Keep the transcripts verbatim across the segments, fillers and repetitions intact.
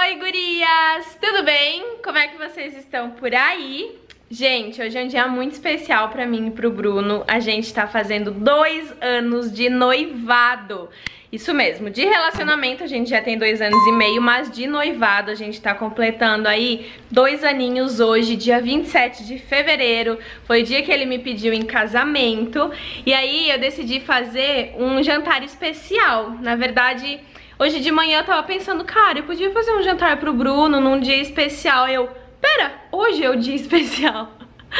Oi, gurias! Tudo bem? Como é que vocês estão por aí? Gente, hoje é um dia muito especial pra mim e pro Bruno. A gente tá fazendo dois anos de noivado. Isso mesmo, de relacionamento a gente já tem dois anos e meio, mas de noivado a gente tá completando aí dois aninhos hoje, dia vinte e sete de fevereiro. Foi o dia que ele me pediu em casamento. E aí eu decidi fazer um jantar especial. Na verdade, hoje de manhã eu tava pensando, cara, eu podia fazer um jantar pro Bruno num dia especial. Eu, pera, hoje é o dia especial.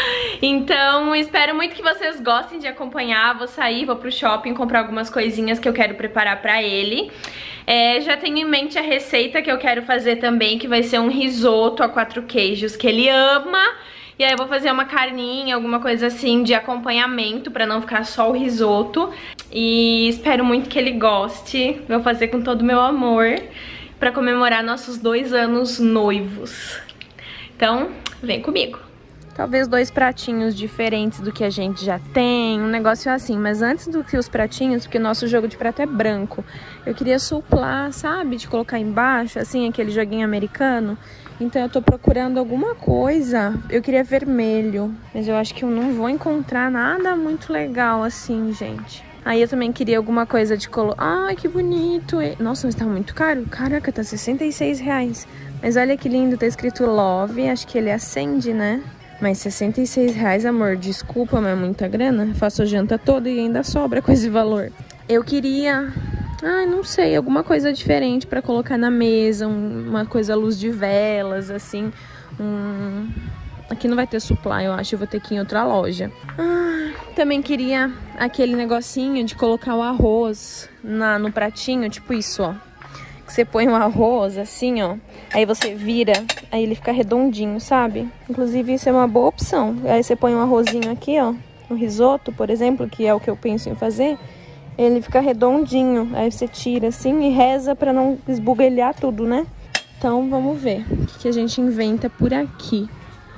Então, espero muito que vocês gostem de acompanhar. Vou sair, vou pro shopping comprar algumas coisinhas que eu quero preparar pra ele. É, já tenho em mente a receita que eu quero fazer também, que vai ser um risoto a quatro queijos, que ele ama. E aí eu vou fazer uma carninha, alguma coisa assim de acompanhamento, pra não ficar só o risoto. E espero muito que ele goste. Vou fazer com todo o meu amor, pra comemorar nossos dois anos noivos. Então, vem comigo. Talvez dois pratinhos diferentes do que a gente já tem, um negócio assim. Mas antes do que os pratinhos, porque o nosso jogo de prato é branco, eu queria suplar, sabe? De colocar embaixo, assim, aquele joguinho americano. Então eu tô procurando alguma coisa. Eu queria vermelho, mas eu acho que eu não vou encontrar nada muito legal assim, gente. Aí eu também queria alguma coisa de color. Ai, que bonito! Nossa, mas tá muito caro. Caraca, tá sessenta e seis reais. Mas olha que lindo, tá escrito Love. Acho que ele acende, né? Mas sessenta e seis reais, amor, desculpa, mas é muita grana. Eu faço a janta toda e ainda sobra com esse valor. Eu queria, ai, não sei, alguma coisa diferente pra colocar na mesa. Um, uma coisa à luz de velas, assim. Um... Aqui não vai ter supply, eu acho, eu vou ter que ir em outra loja. Ah, também queria aquele negocinho de colocar o arroz na, no pratinho, tipo isso, ó. Que você põe um arroz assim, ó. Aí você vira, aí ele fica redondinho, sabe? Inclusive isso é uma boa opção. Aí você põe um arrozinho aqui, ó. Um risoto, por exemplo, que é o que eu penso em fazer. Ele fica redondinho. Aí você tira assim e reza pra não esbugalhar tudo, né? Então vamos ver o que, que a gente inventa por aqui.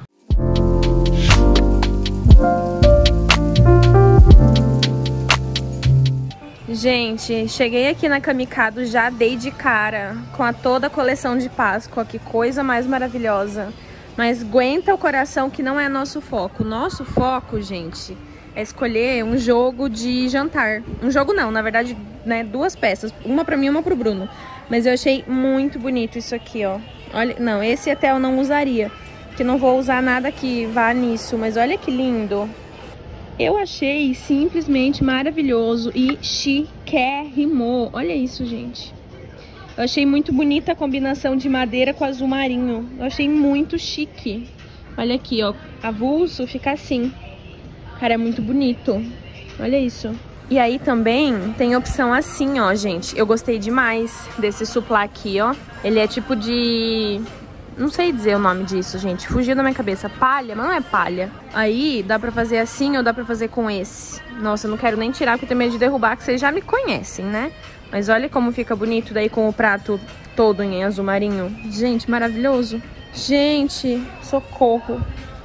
Gente, cheguei aqui na Camicado, já dei de cara com a toda a coleção de Páscoa. Que coisa mais maravilhosa. Mas aguenta o coração que não é nosso foco. Nosso foco, gente, é escolher um jogo de jantar. Um jogo não, na verdade, né, duas peças. Uma pra mim e uma pro Bruno. Mas eu achei muito bonito isso aqui, ó. Olha, não, esse até eu não usaria, que não vou usar nada que vá nisso. Mas olha que lindo. Eu achei simplesmente maravilhoso e chiquérrimo. Olha isso, gente. Eu achei muito bonita a combinação de madeira com azul marinho. Eu achei muito chique. Olha aqui, ó. Avulso fica assim. Cara, é muito bonito. Olha isso. E aí também tem opção assim, ó, gente. Eu gostei demais desse suplá aqui, ó. Ele é tipo de... Não sei dizer o nome disso, gente. Fugiu da minha cabeça. Palha, mas não é palha. Aí, dá pra fazer assim ou dá pra fazer com esse? Nossa, eu não quero nem tirar porque eu tenho medo de derrubar, que vocês já me conhecem, né? Mas olha como fica bonito daí com o prato todo em azul marinho. Gente, maravilhoso. Gente, socorro.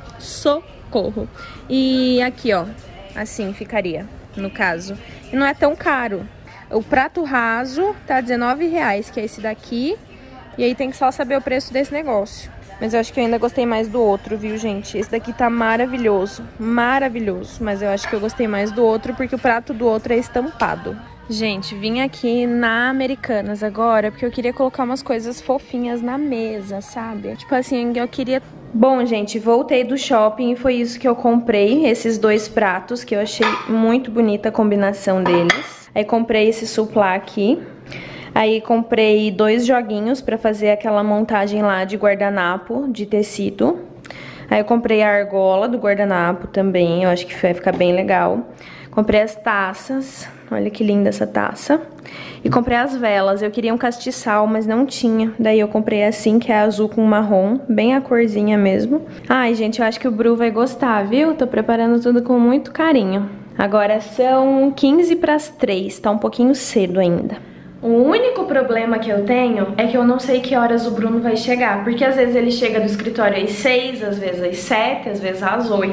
Socorro. E aqui, ó. Assim ficaria, no caso. E não é tão caro. O prato raso tá dezenove reais, que é esse daqui. E aí tem que só saber o preço desse negócio. Mas eu acho que eu ainda gostei mais do outro, viu, gente? Esse daqui tá maravilhoso, maravilhoso. Mas eu acho que eu gostei mais do outro porque o prato do outro é estampado. Gente, vim aqui na Americanas agora porque eu queria colocar umas coisas fofinhas na mesa, sabe? Tipo assim, eu queria... Bom, gente, voltei do shopping e foi isso que eu comprei. Esses dois pratos que eu achei muito bonita a combinação deles. Aí comprei esse suplá aqui. Aí comprei dois joguinhos pra fazer aquela montagem lá de guardanapo de tecido. Aí eu comprei a argola do guardanapo também, eu acho que vai ficar bem legal. Comprei as taças, olha que linda essa taça. E comprei as velas, eu queria um castiçal, mas não tinha. Daí eu comprei assim, que é azul com marrom, bem a corzinha mesmo. Ai, gente, eu acho que o Bru vai gostar, viu? Tô preparando tudo com muito carinho. Agora são quinze para as três, tá um pouquinho cedo ainda. O único problema que eu tenho é que eu não sei que horas o Bruno vai chegar, porque às vezes ele chega do escritório às seis, às vezes às sete, às vezes às oito.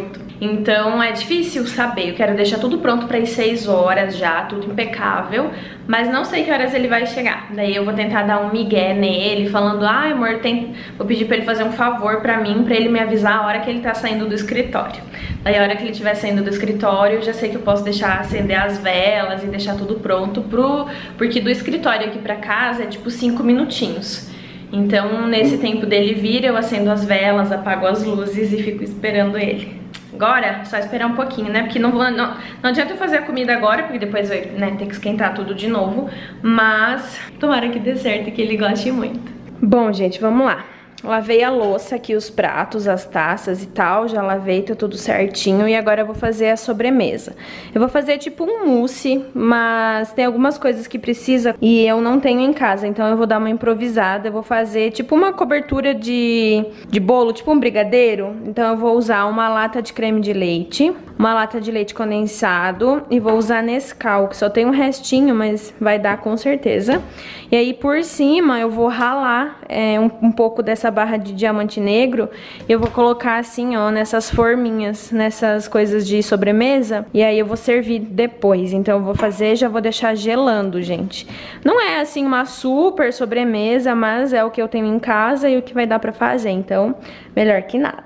Então é difícil saber, eu quero deixar tudo pronto para ir seis horas já, tudo impecável, mas não sei que horas ele vai chegar. Daí eu vou tentar dar um migué nele, falando, ah, amor, tem... vou pedir pra ele fazer um favor pra mim, pra ele me avisar a hora que ele tá saindo do escritório. Daí a hora que ele estiver saindo do escritório, eu já sei que eu posso deixar acender as velas e deixar tudo pronto pro... porque do escritório aqui pra casa é tipo cinco minutinhos. Então nesse tempo dele vir, eu acendo as velas, apago as luzes e fico esperando ele. Agora, só esperar um pouquinho, né? Porque não, vou, não, não adianta eu fazer a comida agora, porque depois vai, né, ter que esquentar tudo de novo. Mas tomara que dê certo e que ele goste muito. Bom, gente, vamos lá. Lavei a louça aqui, os pratos, as taças e tal, já lavei, tá tudo certinho. E agora eu vou fazer a sobremesa. Eu vou fazer tipo um mousse, mas tem algumas coisas que precisa e eu não tenho em casa. Então eu vou dar uma improvisada, eu vou fazer tipo uma cobertura de, de bolo, tipo um brigadeiro. Então eu vou usar uma lata de creme de leite, uma lata de leite condensado e vou usar Nescau, que só tem um restinho, mas vai dar com certeza. E aí por cima eu vou ralar é, um, um pouco dessa barra de diamante negro, eu vou colocar assim, ó, nessas forminhas, nessas coisas de sobremesa, e aí eu vou servir depois. Então eu vou fazer, já vou deixar gelando, gente. Não é assim uma super sobremesa, mas é o que eu tenho em casa e o que vai dar pra fazer, então melhor que nada.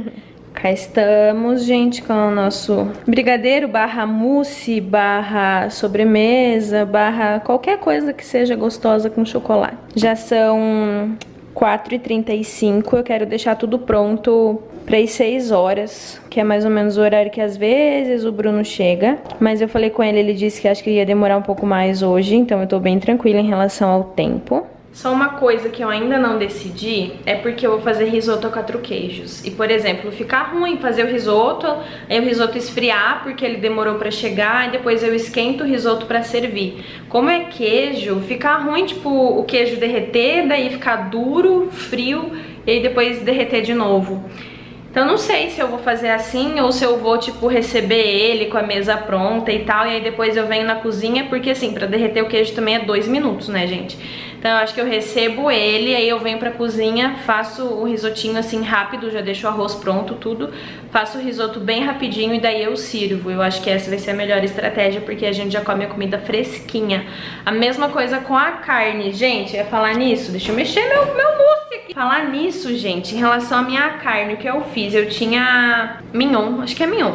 Cá estamos, gente, com o nosso brigadeiro barra mousse, barra sobremesa, barra qualquer coisa que seja gostosa com chocolate. Já são quatro e trinta e cinco, eu quero deixar tudo pronto para as seis horas, que é mais ou menos o horário que às vezes o Bruno chega. Mas eu falei com ele, ele disse que acho que ia demorar um pouco mais hoje, então eu tô bem tranquila em relação ao tempo. Só uma coisa que eu ainda não decidi é porque eu vou fazer risoto a quatro queijos. E, por exemplo, ficar ruim fazer o risoto, aí o risoto esfriar porque ele demorou pra chegar e depois eu esquento o risoto pra servir. Como é queijo, ficar ruim, tipo, o queijo derreter, daí ficar duro, frio e aí depois derreter de novo. Então não sei se eu vou fazer assim ou se eu vou, tipo, receber ele com a mesa pronta e tal, e aí depois eu venho na cozinha, porque assim, pra derreter o queijo também é dois minutos, né, gente? Então eu acho que eu recebo ele, aí eu venho pra cozinha, faço o risotinho assim rápido, já deixo o arroz pronto, tudo, faço o risoto bem rapidinho e daí eu sirvo. Eu acho que essa vai ser a melhor estratégia, porque a gente já come a comida fresquinha. A mesma coisa com a carne, gente, eu ia falar nisso, deixa eu mexer meu, meu mousse aqui. Falar nisso, gente, em relação à minha carne, o que eu fiz? Eu tinha mignon, acho que é mignon.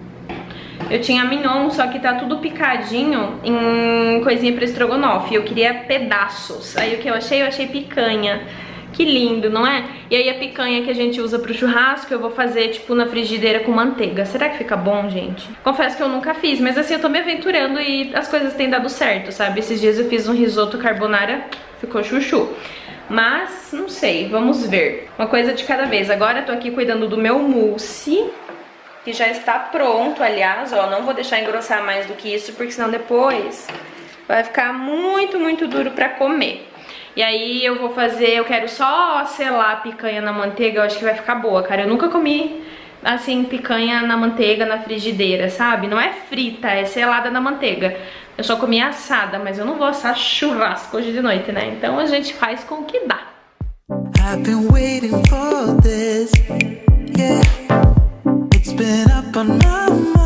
Eu tinha mignon, só que tá tudo picadinho em coisinha pra estrogonofe. Eu queria pedaços. Aí o que eu achei? Eu achei picanha. Que lindo, não é? E aí a picanha que a gente usa pro churrasco, eu vou fazer, tipo, na frigideira com manteiga. Será que fica bom, gente? Confesso que eu nunca fiz, mas assim, eu tô me aventurando e as coisas têm dado certo, sabe? Esses dias eu fiz um risoto carbonara, ficou chuchu. Mas, não sei, vamos ver. Uma coisa de cada vez. Agora eu tô aqui cuidando do meu mousse, que já está pronto, aliás, ó, não vou deixar engrossar mais do que isso, porque senão depois vai ficar muito, muito duro pra comer. E aí eu vou fazer, eu quero só selar a picanha na manteiga, eu acho que vai ficar boa, cara. Eu nunca comi, assim, picanha na manteiga, na frigideira, sabe? Não é frita, é selada na manteiga. Eu só comi assada, mas eu não vou assar churrasco hoje de noite, né? Então a gente faz com o que dá. I've been waiting for this, yeah. It's been up on my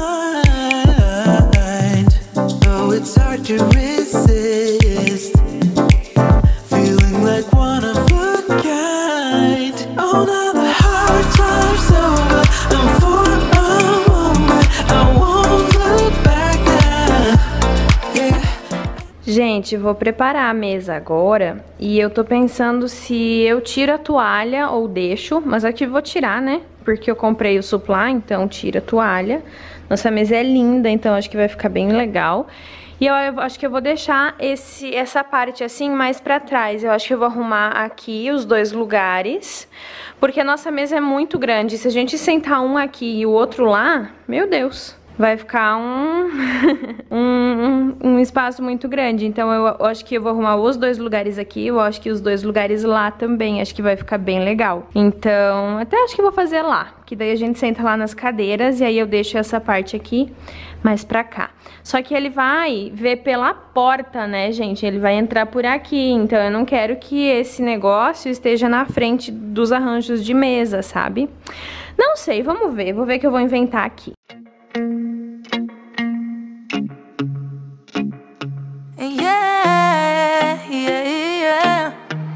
mind, though it's hard to resist, feeling like one of a kind. Oh, now the hard time's over, and for a moment I won't look back now, yeah. Gente, vou preparar a mesa agora e eu tô pensando se eu tiro a toalha ou deixo, mas aqui vou tirar, né? Porque eu comprei o supply, então tira a toalha. Nossa mesa é linda, então acho que vai ficar bem legal. E eu, eu acho que eu vou deixar esse, essa parte assim mais pra trás. Eu acho que eu vou arrumar aqui os dois lugares, porque a nossa mesa é muito grande. Se a gente sentar um aqui e o outro lá, meu Deus, vai ficar um, um, um, um espaço muito grande. Então eu, eu acho que eu vou arrumar os dois lugares aqui. Eu acho que os dois lugares lá também. Acho que vai ficar bem legal. Então até acho que eu vou fazer lá, que daí a gente senta lá nas cadeiras e aí eu deixo essa parte aqui mais pra cá. Só que ele vai ver pela porta, né, gente? Ele vai entrar por aqui. Então eu não quero que esse negócio esteja na frente dos arranjos de mesa, sabe? Não sei, vamos ver. Vou ver o que eu vou inventar aqui. Yeah, yeah, yeah.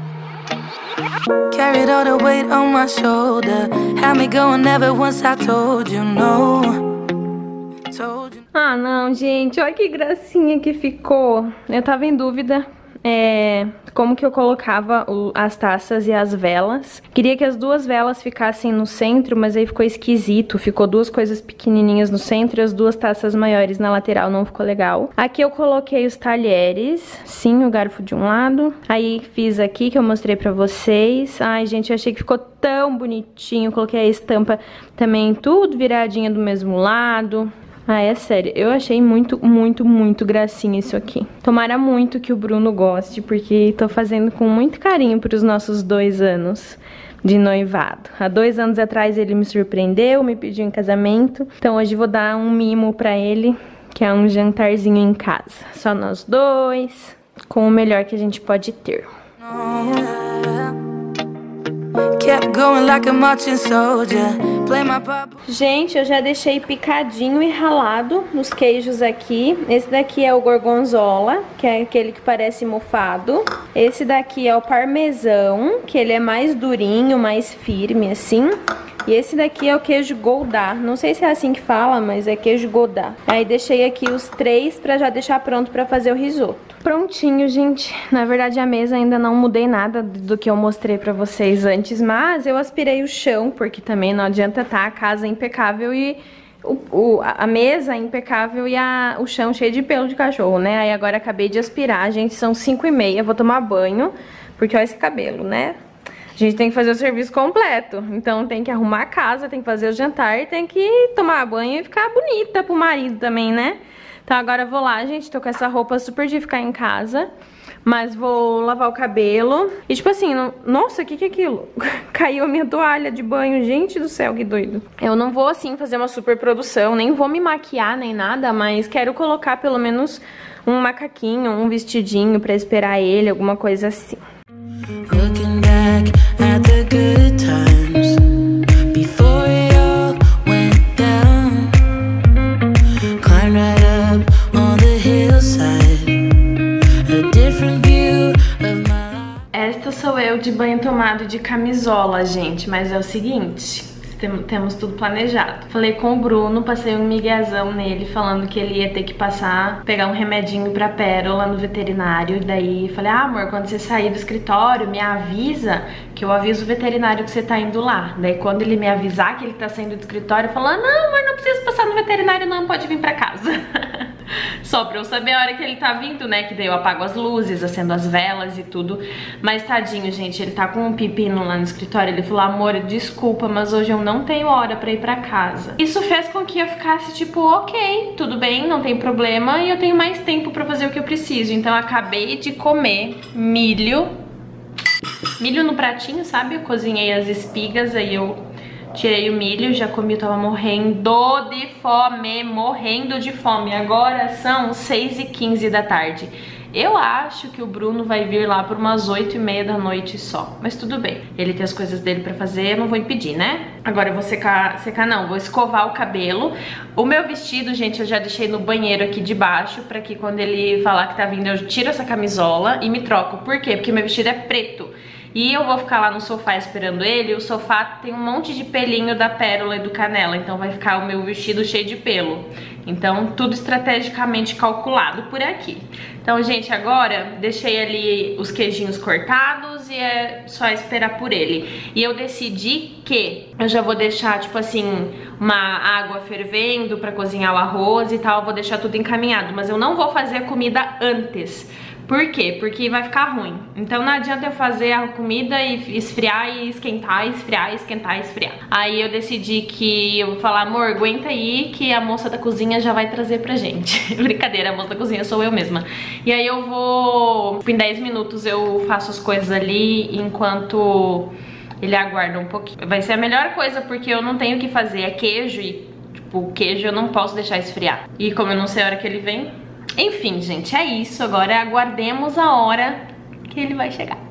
Carried all the weight on my shoulder. Had me going never once I told you no. Told you. Ah, não, gente. Olha que gracinha que ficou. Eu tava em dúvida é, como que eu colocava o, as taças e as velas. Queria que as duas velas ficassem no centro, mas aí ficou esquisito. Ficou duas coisas pequenininhas no centro e as duas taças maiores na lateral. Não ficou legal. Aqui eu coloquei os talheres. Sim, o garfo de um lado. Aí fiz aqui que eu mostrei pra vocês. Ai, gente, eu achei que ficou tão bonitinho. Coloquei a estampa também tudo viradinha do mesmo lado. Ah, é sério, eu achei muito, muito, muito gracinha isso aqui. Tomara muito que o Bruno goste, porque tô fazendo com muito carinho pros nossos dois anos de noivado. Há dois anos atrás ele me surpreendeu, me pediu em casamento. Então hoje vou dar um mimo pra ele, que é um jantarzinho em casa. Só nós dois, com o melhor que a gente pode ter. Gente, eu já deixei picadinho e ralado os queijos aqui. Esse daqui é o gorgonzola, que é aquele que parece mofado. Esse daqui é o parmesão, que ele é mais durinho, mais firme assim. E esse daqui é o queijo Gouda. Não sei se é assim que fala, mas é queijo Gouda. Aí deixei aqui os três pra já deixar pronto pra fazer o risoto. Prontinho, gente. Na verdade, a mesa ainda não mudei nada do que eu mostrei pra vocês antes, mas eu aspirei o chão, porque também não adianta tá a casa impecável e o, o, a mesa impecável e a, o chão cheio de pelo de cachorro, né? Aí agora acabei de aspirar, gente, são cinco e meia, vou tomar banho, porque olha esse cabelo, né? A gente tem que fazer o serviço completo, então tem que arrumar a casa, tem que fazer o jantar, tem que tomar banho e ficar bonita pro marido também, né? Então agora eu vou lá, gente, tô com essa roupa super de ficar em casa, mas vou lavar o cabelo. E tipo assim, não... nossa, o que que é aquilo? Caiu a minha toalha de banho, gente do céu, que doido. Eu não vou assim fazer uma super produção, nem vou me maquiar nem nada, mas quero colocar pelo menos um macaquinho, um vestidinho pra esperar ele, alguma coisa assim. Looking back at the good times before it all went down. Climb right up on the hillside. A different view of my life. Esta sou eu de banho tomado de camisola, gente, mas é o seguinte, tem, temos tudo planejado. Falei com o Bruno, passei um miguezão nele, falando que ele ia ter que passar, pegar um remedinho pra Pérola no veterinário. E daí falei, ah, amor, quando você sair do escritório, me avisa, que eu aviso o veterinário que você tá indo lá. Daí quando ele me avisar que ele tá saindo do escritório, falou, ah, não, amor, não precisa passar no veterinário não, pode vir pra casa. Só pra eu saber a hora que ele tá vindo, né? Que daí eu apago as luzes, acendo as velas e tudo. Mas tadinho, gente, ele tá com um pepino lá no escritório. Ele falou, amor, desculpa, mas hoje eu não tenho hora pra ir pra casa. Isso fez com que eu ficasse tipo, ok, tudo bem, não tem problema. E eu tenho mais tempo pra fazer o que eu preciso. Então eu acabei de comer milho. Milho no pratinho, sabe? Eu cozinhei as espigas, aí eu tirei o milho, já comi, eu tava morrendo de fome, morrendo de fome. Agora são seis e quinze da tarde. Eu acho que o Bruno vai vir lá por umas oito e meia da noite só. Mas tudo bem, ele tem as coisas dele pra fazer, eu não vou impedir, né? Agora eu vou secar, secar não, vou escovar o cabelo. O meu vestido, gente, eu já deixei no banheiro aqui de baixo, pra que quando ele falar que tá vindo, eu tiro essa camisola e me troco. Por quê? Porque meu vestido é preto. E eu vou ficar lá no sofá esperando ele. O sofá tem um monte de pelinho da Pérola e do Canela, então vai ficar o meu vestido cheio de pelo. Então tudo estrategicamente calculado por aqui. Então, gente, agora deixei ali os queijinhos cortados e é só esperar por ele. E eu decidi que eu já vou deixar, tipo assim, uma água fervendo pra cozinhar o arroz e tal. Eu vou deixar tudo encaminhado, mas eu não vou fazer a comida antes. Por quê? Porque vai ficar ruim. Então não adianta eu fazer a comida e esfriar e esquentar, esfriar, esquentar, esfriar. Aí eu decidi que eu vou falar, amor, aguenta aí que a moça da cozinha já vai trazer pra gente. Brincadeira, a moça da cozinha sou eu mesma. E aí eu vou... Em dez minutos eu faço as coisas ali enquanto ele aguarda um pouquinho. Vai ser a melhor coisa porque eu não tenho o que fazer. É queijo e, tipo, o queijo eu não posso deixar esfriar. E como eu não sei a hora que ele vem... Enfim, gente, é isso. Agora aguardemos a hora que ele vai chegar.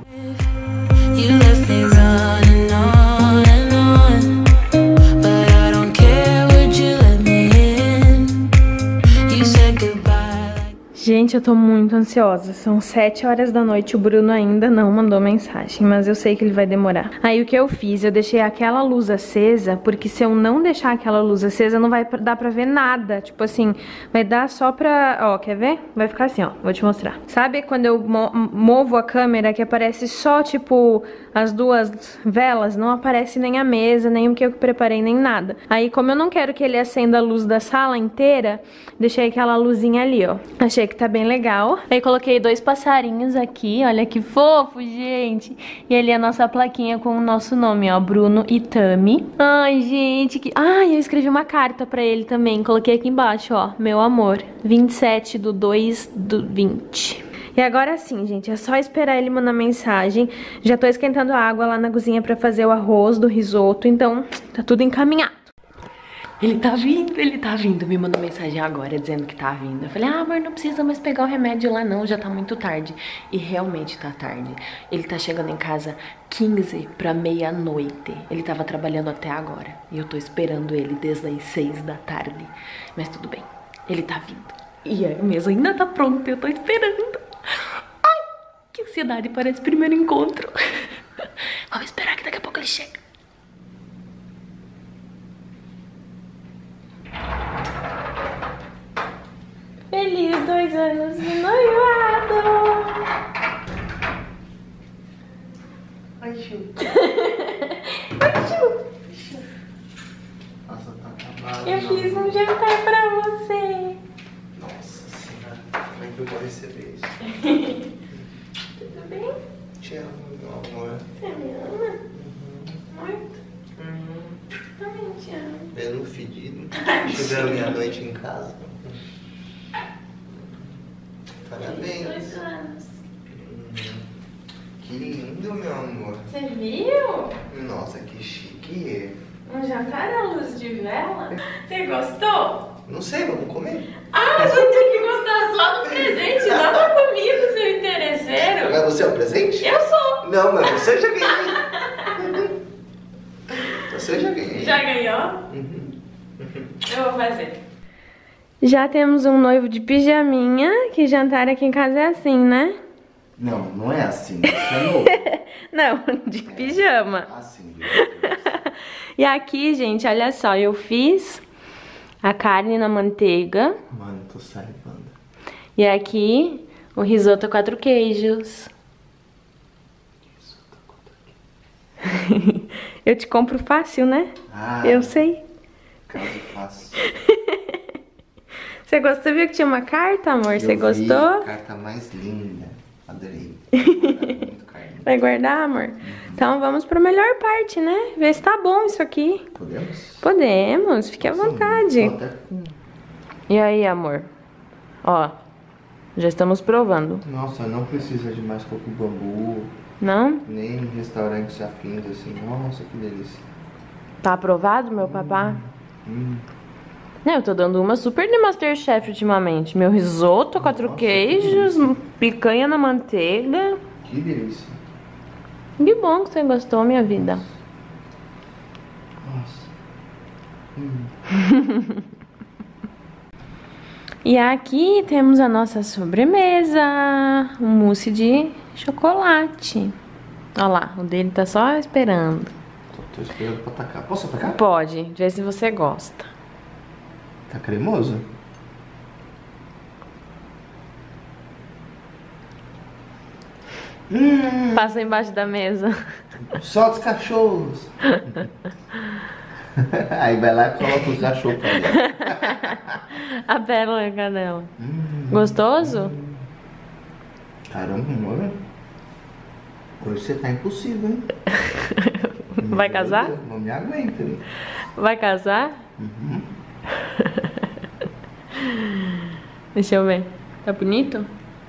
Gente, eu tô muito ansiosa. São sete horas da noite, o Bruno ainda não mandou mensagem, mas eu sei que ele vai demorar. Aí o que eu fiz? Eu deixei aquela luz acesa, porque se eu não deixar aquela luz acesa, não vai dar pra ver nada. Tipo assim, vai dar só pra... Ó, quer ver? Vai ficar assim, ó. Vou te mostrar. Sabe quando eu mo movo a câmera que aparece só, tipo, as duas velas? Não aparece nem a mesa, nem o que eu preparei, nem nada. Aí, como eu não quero que ele acenda a luz da sala inteira, deixei aquela luzinha ali, ó. Achei que tá bem legal. Aí coloquei dois passarinhos aqui, olha que fofo, gente. E ali a nossa plaquinha com o nosso nome, ó, Bruno e Tami. Ai, gente, que... Ai, eu escrevi uma carta pra ele também, coloquei aqui embaixo, ó, meu amor, vinte e sete do dois do vinte. E agora sim, gente, é só esperar ele mandar mensagem. Já tô esquentando a água lá na cozinha pra fazer o arroz do risoto, então tá tudo encaminhado. Ele tá vindo, ele tá vindo. Me mandou mensagem agora dizendo que tá vindo. Eu falei, ah, amor, não precisa mais pegar o remédio lá não, já tá muito tarde. E realmente tá tarde. Ele tá chegando em casa quinze pra meia-noite. Ele tava trabalhando até agora. E eu tô esperando ele desde as seis da tarde. Mas tudo bem, ele tá vindo. E a mesa ainda tá pronta, eu tô esperando. Ai, que ansiedade, parece primeiro encontro. Vamos esperar que daqui a pouco ele chega. Feliz dois anos de noivado! Oi, Chu. Oi, Chu. Nossa, tá acabado. Eu fiz um jantar pra você. Nossa senhora, como é que eu vou receber isso? Tudo bem? Te amo, meu amor. Você me ama? Uhum. Muito? Uhum. Também te amo. Pelo fedido. Chegando meia-noite em casa. Parabéns. Dois anos. Uhum. Que lindo, meu amor. Você viu? Nossa, que chique. Um jantar à luz de vela? Você gostou? Não sei, vamos comer. Ah, mas vai ter que gostar só do presente, não da comida, seu interesseiro. Mas você é o presente? Eu sou. Não, mas você já ganhou. Você já ganhou. Já ganhou? Uhum. Uhum. Eu vou fazer. Já temos um noivo de pijaminha, que jantar aqui em casa é assim, né? Não, não é assim. Isso é novo. Não, de É pijama. assim, E aqui, gente, olha só, eu fiz a carne na manteiga. Mano, tô salivando. E aqui, o risoto quatro queijos. Eu te compro fácil, né? Ah, Eu sei. caso fácil. Você gostou? Viu que tinha uma carta, amor? Eu Você vi, gostou? Carta mais linda. Adorei. Muito carinho. Vai guardar, amor? Uhum. Então vamos pra melhor parte, né? Ver se tá bom isso aqui. Podemos? Podemos, fique à Sim, vontade. até... E aí, amor? Ó, já estamos provando. Nossa, não precisa de mais coco bambu. Não? Nem em restaurantes afins, assim. Nossa, que delícia. Tá aprovado, meu papá? Hum. Não, eu tô dando uma super de Masterchef ultimamente. Meu risoto, quatro Nossa, queijos, que picanha na manteiga. Que delícia. Que bom que você gostou, minha vida. Nossa. Hum. E aqui temos a nossa sobremesa, um mousse de chocolate. Olha lá, o dele tá só esperando. Tô, tô esperando pra atacar. Posso atacar? Pode, vê se você gosta. Tá cremoso? Hum, Passa embaixo da mesa. solta os cachorros. Aí vai lá e coloca os cachorros pra dentro. A pérola e a canela. Hum, Gostoso? Caramba, amor. Hoje você tá impossível, hein? Vai Meu casar? Deus, não me aguenta, hein? Vai casar? Uhum. Deixa eu ver. Tá bonito?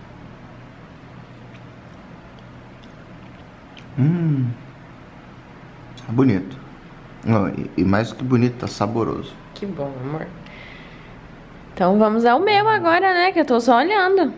Hum. Tá bonito. Não, e, e mais do que bonito, tá saboroso. Que bom, amor. Então vamos ao meu agora, né? Que eu tô só olhando.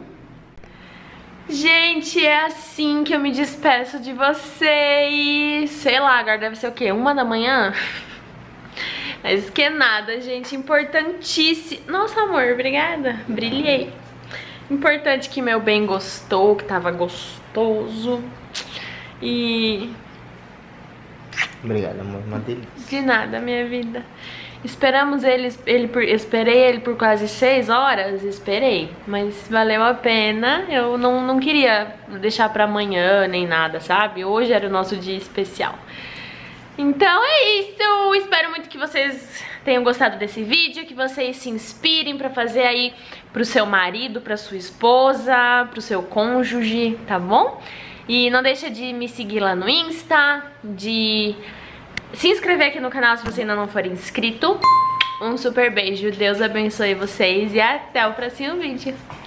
Gente, é assim que eu me despeço de vocês. Sei lá, agora deve ser o quê? Uma da manhã? Mas que nada, gente. Importantíssimo. Nossa, amor, obrigada. Brilhei. Importante que meu bem gostou, que tava gostoso. E... Obrigado, amor. Uma delícia. De nada, minha vida. Esperamos ele, ele por, esperei ele por quase seis horas, esperei, mas valeu a pena. Eu não, não queria deixar pra amanhã nem nada, sabe? Hoje era o nosso dia especial. Então é isso, espero muito que vocês tenham gostado desse vídeo, que vocês se inspirem pra fazer aí pro seu marido, pra sua esposa, pro seu cônjuge, tá bom? E não deixa de me seguir lá no Insta, de se inscrever aqui no canal se você ainda não for inscrito. Um super beijo, Deus abençoe vocês e até o próximo vídeo.